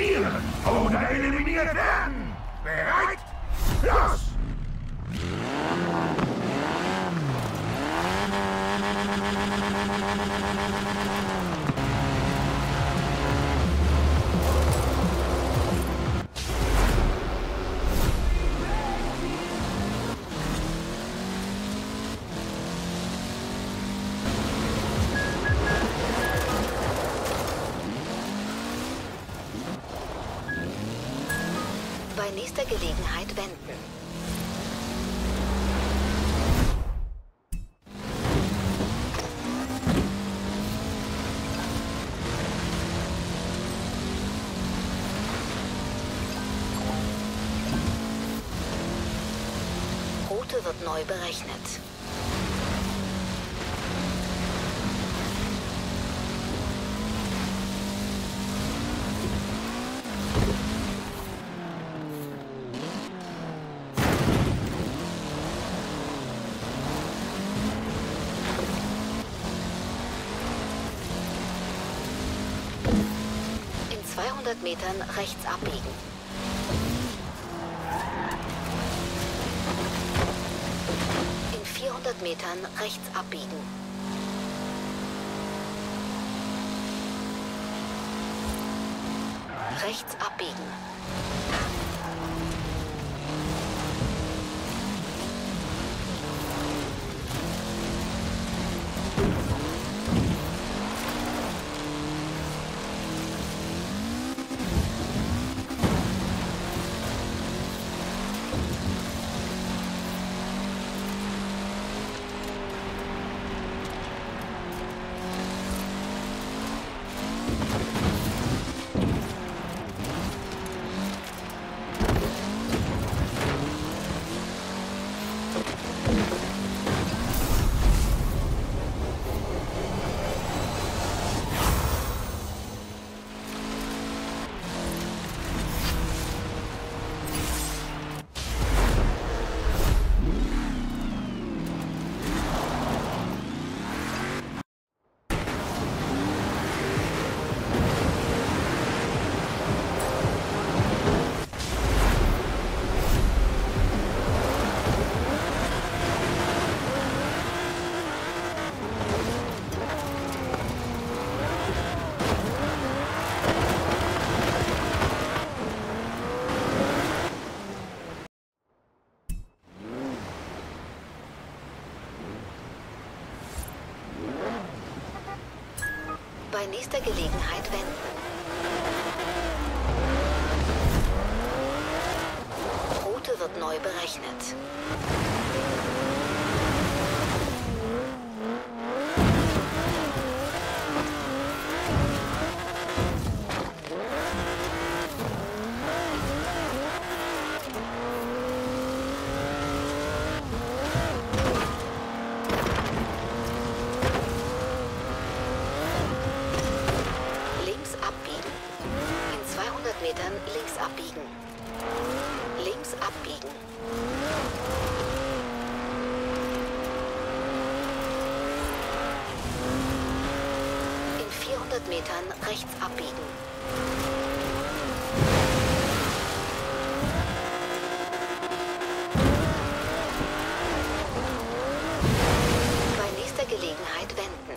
eliminieren oder eliminiert werden. Bereit? Los! Bei nächster Gelegenheit wenden. Route wird neu berechnet. In 200 Metern rechts abbiegen. In 400 Metern rechts abbiegen. Rechts abbiegen. Bei nächster Gelegenheit wenden. Route wird neu berechnet. Metern links abbiegen. Links abbiegen. In 400 Metern rechts abbiegen. Bei nächster Gelegenheit wenden.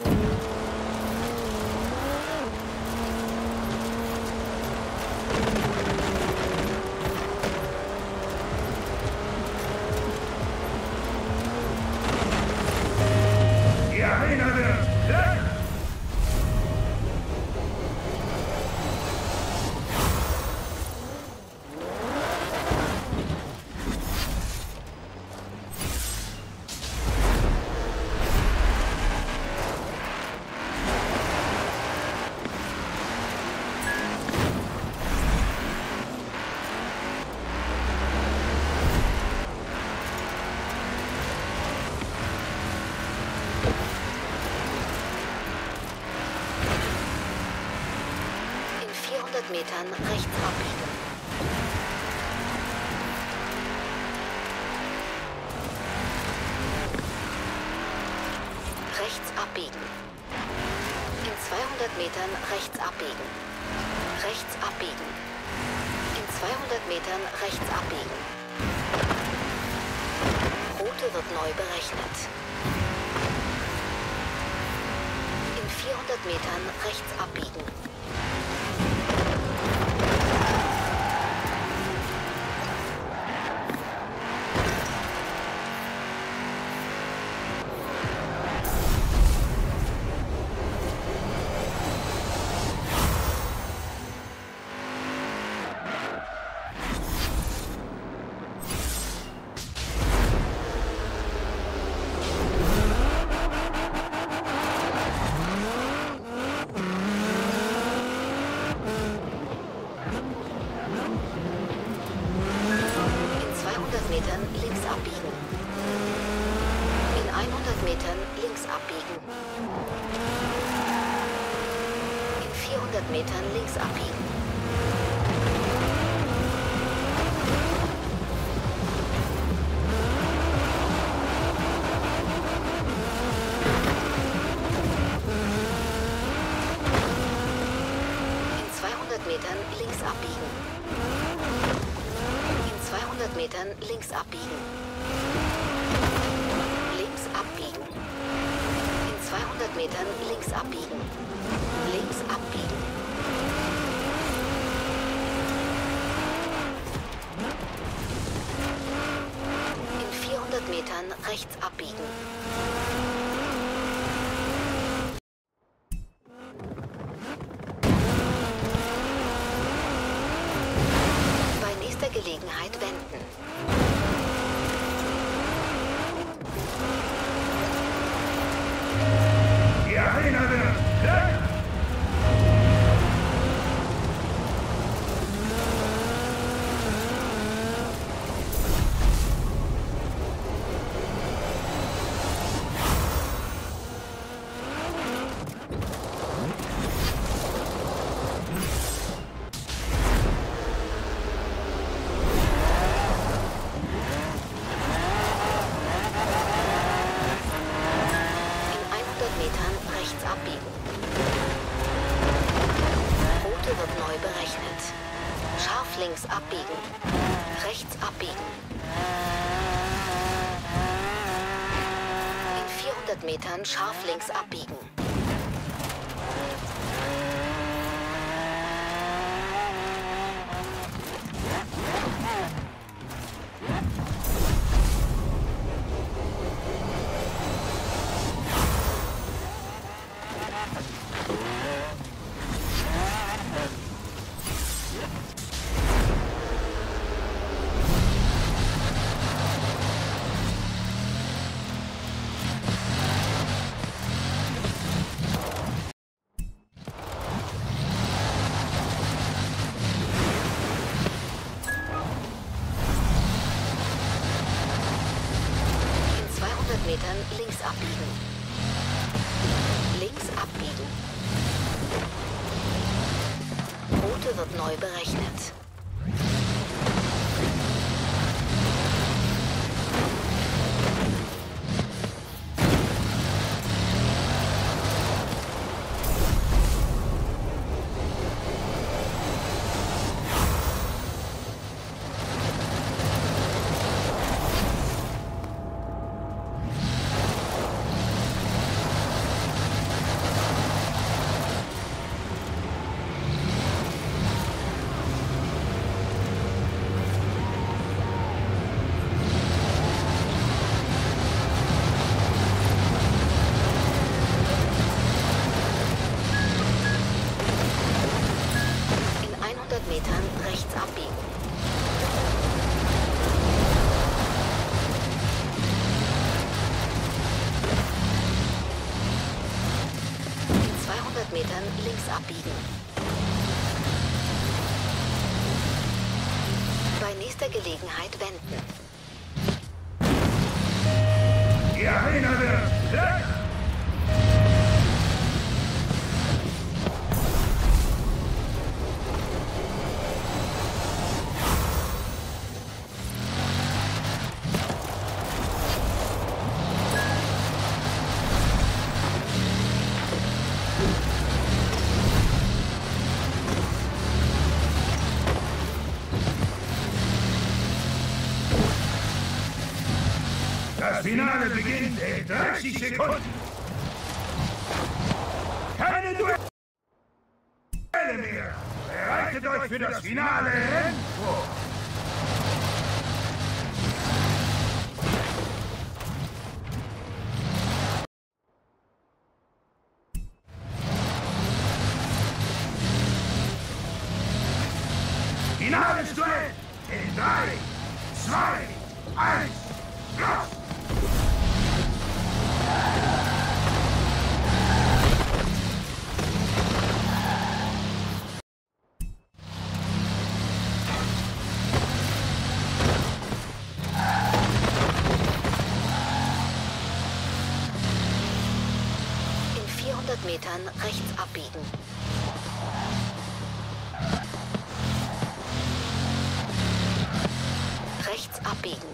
Metern rechts abbiegen. Rechts abbiegen. In 200 Metern rechts abbiegen. Rechts abbiegen. In 200 Metern rechts abbiegen. Route wird neu berechnet. In 400 Metern rechts abbiegen. Metern links abbiegen. In 100 Metern links abbiegen. In 400 Metern links abbiegen. In 200 Metern links abbiegen. 200 Metern links abbiegen. Links abbiegen. In 200 Metern links abbiegen. Links abbiegen. In 400 Metern rechts abbiegen. Gelegenheit wenden. Die Erinnere! Links abbiegen. Rechts abbiegen. In 400 Metern scharf links abbiegen. Metern links abbiegen. Links abbiegen. Route wird neu berechnet. Metern rechts abbiegen. In 200 Metern links abbiegen. Bei nächster Gelegenheit wenden. Die Erinnere! Das Finale beginnt in 30 Sekunden. Keine Duelle mehr. Bereitet euch für das Finale vor. Finales Duell in 3, 2, 1, los! In 400 Metern rechts abbiegen. Rechts abbiegen.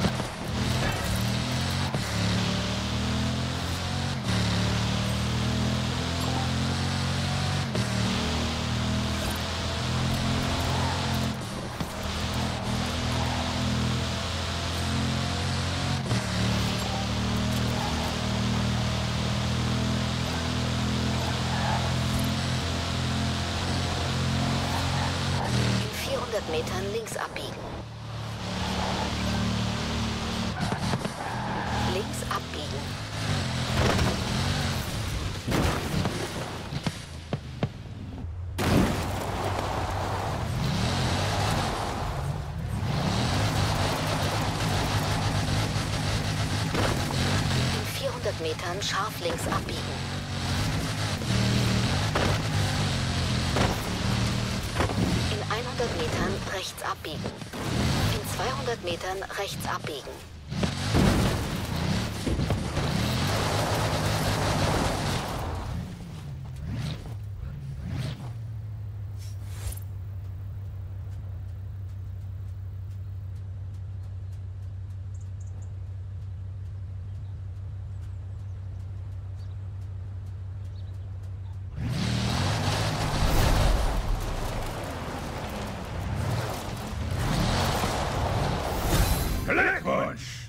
In 400 Metern links abbiegen. Links abbiegen. In 400 Metern scharf links abbiegen. In 100 Metern rechts abbiegen. In 200 Metern rechts abbiegen. Glückwunsch!